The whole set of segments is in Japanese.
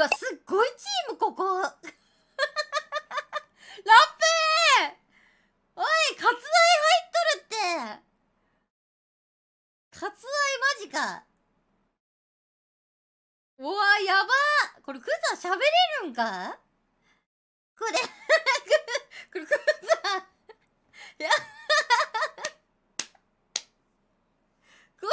わ、すっごいチームここ。ラッペー、おい、割愛入っとるって。割愛マジか。うわ、やば。これクザ喋れるんかこれ。これクザ。いや。こ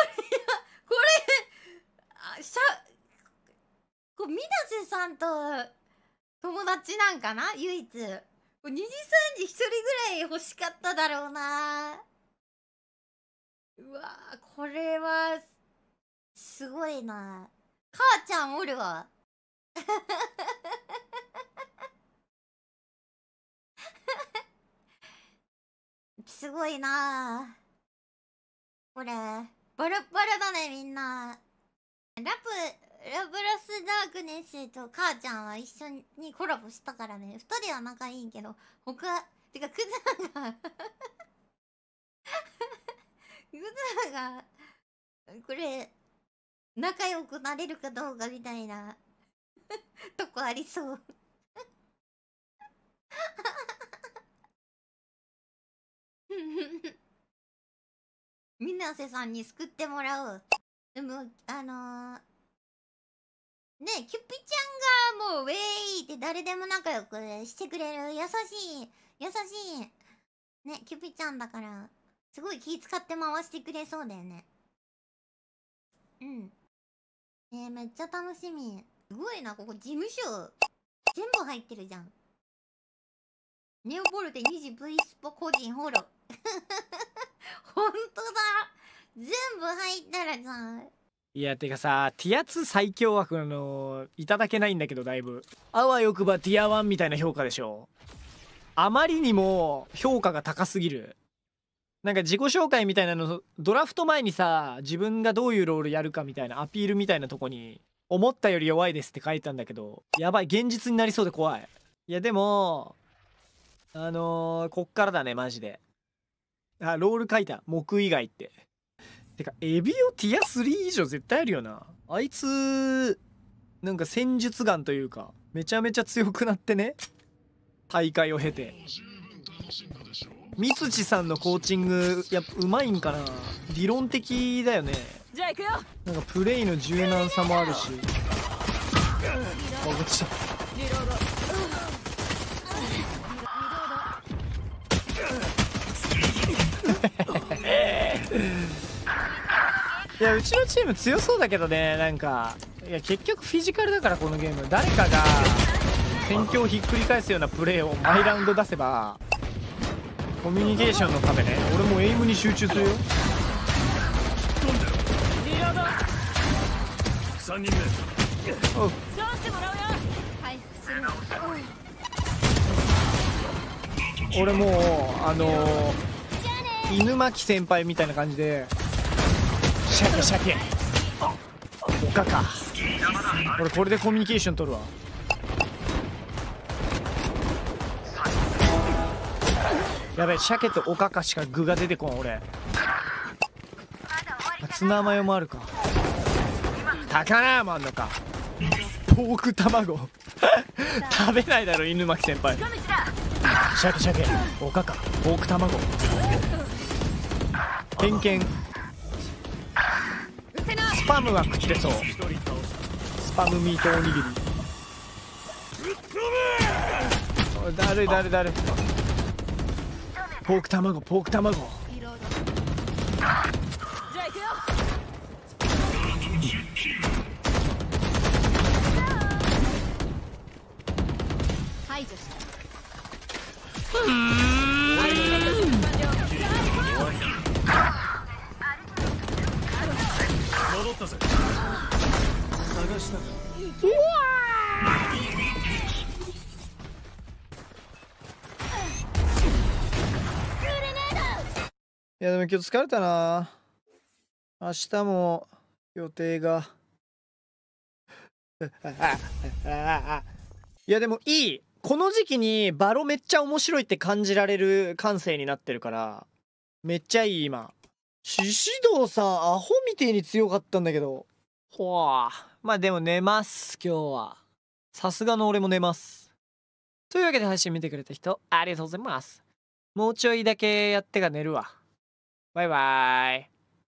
れ、これ、水瀬さんと友達なんかな唯一。2時3時1人ぐらい欲しかっただろうな。うわー、これは、すごいな。母ちゃんおるわ。すごいな。これ、バラバラだね、みんな。ラブラスダークネスと母ちゃんは一緒にコラボしたからね。二人は仲いいけど、てか、クザがクザが、これ、仲良くなれるかどうかみたいなとこありそう水瀬さんに救ってもらおう。でも、ね、キュピちゃんがもう、ウェイって誰でも仲良くしてくれる優しい、ね、キュピちゃんだから、すごい気使って回してくれそうだよね。うん。めっちゃ楽しみ。すごいな、ここ事務所、全部入ってるじゃん。ネオボルテ2時 V スポ個人フォロー。ほんとだ。全部入ったらさ。 いや、てかさ、ティア2最強枠いただけないんだけど、だいぶ。あわよくばティア1みたいな評価でしょ。あまりにも評価が高すぎる。なんか自己紹介みたいなの、ドラフト前にさ、自分がどういうロールやるかみたいなアピールみたいなとこに、思ったより弱いですって書いたんだけど、やばい、現実になりそうで怖い。いや、でも、こっからだね、マジで。あ、ロール書いた。木以外って。てか、エビオティア3以上絶対あるよな。あいつ、なんか戦術眼というか、めちゃめちゃ強くなってね。大会を経て。三土さんのコーチング、やっぱうまいんかな。理論的だよね。 じゃあ行くよ。 なんかプレイの柔軟さもあるし。あ、落ちた。 リロード。 いや、うちのチーム強そうだけどね。なんか、いや、結局フィジカルだから、このゲーム。誰かが戦況をひっくり返すようなプレーを毎ラウンド出せば、コミュニケーションのためね。俺もエイムに集中するよ。 リロード。 3人目。 おう。 どうしてもらうよ。 回復する。 俺もう犬巻先輩みたいな感じで、鮭おかか。俺これでコミュニケーション取るわ。やべえ、鮭とおかかしか具が出てこん。俺ツナマヨもあるか。高菜もあんのか。ポーク卵食べないだろ犬巻先輩。鮭おかかポーク卵偏見。スパムは食ってそう。スパムミートおにぎり。だるポーク卵じゃあ行くよ。 排除した。 戻ったぜ。探したか。 いやでも今日疲れたな。明日も予定がいやでもいい。この時期にバロめっちゃ面白いって感じられる感性になってるからめっちゃいい。今獅子道さんアホみてえに強かったんだけど。ほわ。まあでも寝ます今日は。 さすがの俺も寝ます。というわけで配信見てくれた人ありがとうございます。もうちょいだけやってが寝るわ。バイバイ。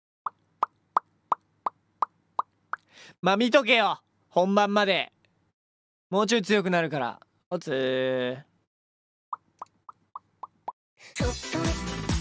まあ見とけよ、本番まで。もうちょい強くなるから。おつー。